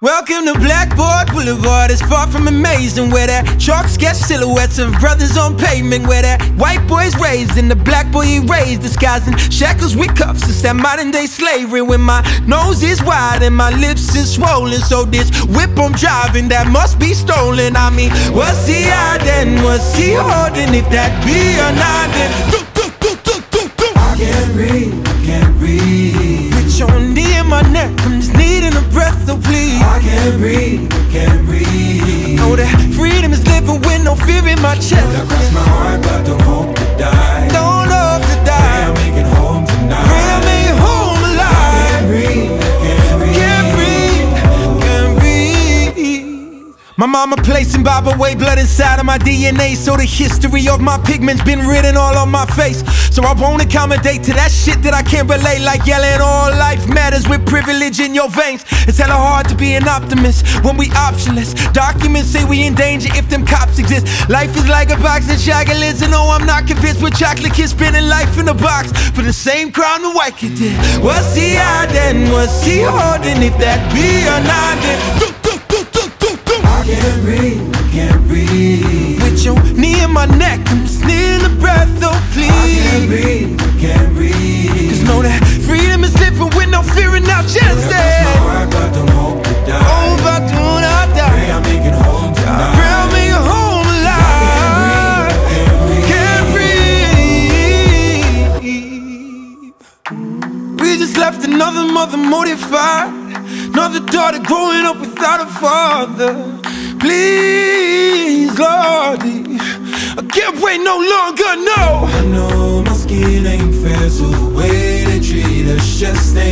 Welcome to Blackboard Boulevard. It's far from amazing, where that chalk sketch silhouettes of brothers on pavement, where that white boy's raised and the black boy erased, disguising shackles with cuffs. It's that modern day slavery, when my nose is wide and my lips is swollen. So this whip I'm driving, that must be stolen. I mean, what's he hiding? What's he holding? If that be or not, then I can't breathe, I can't breathe. Put your knee in my neck, I'm just needing a breath, so please. I can't breathe, I can't breathe. Know that freedom is living with no fear in my chest. I cross my heart, but don't hope to die. Don't hope to Pray die. I make it home tonight. Pray I make it home I alive. can't breathe, I can't breathe. Can't breathe, can't breathe. My mama placing Bible way blood inside of my DNA, so the history of my pigment's been written all on my face. So I won't accommodate to that shit that I can't relate, like yelling all life matters with privilege in your veins. It's hella hard to be an optimist when we optionless. Documents say we in danger if them cops exist. Life is like a box of chocolates, and no, I'm not convinced with chocolate kids spinning life in a box for the same crime the white kid did. What's he hiding? What's he holding? If that be or not, then I can't breathe, I can't breathe. with your knee in my neck, I'm just needing a breath, oh please. I can't breathe, I can't breathe. Cause know that freedom is living with no fear in our chest. I cross my heart, but don't hope to die. Oh, if I do not Pray die, I make it home tonight. pray I'll make it home alive. Can't breathe. We just left another mother mortified, another daughter growing up without a father. Please, Lordy, I can't wait no longer, no. I know my skin ain't fair, so the way they treat us just ain't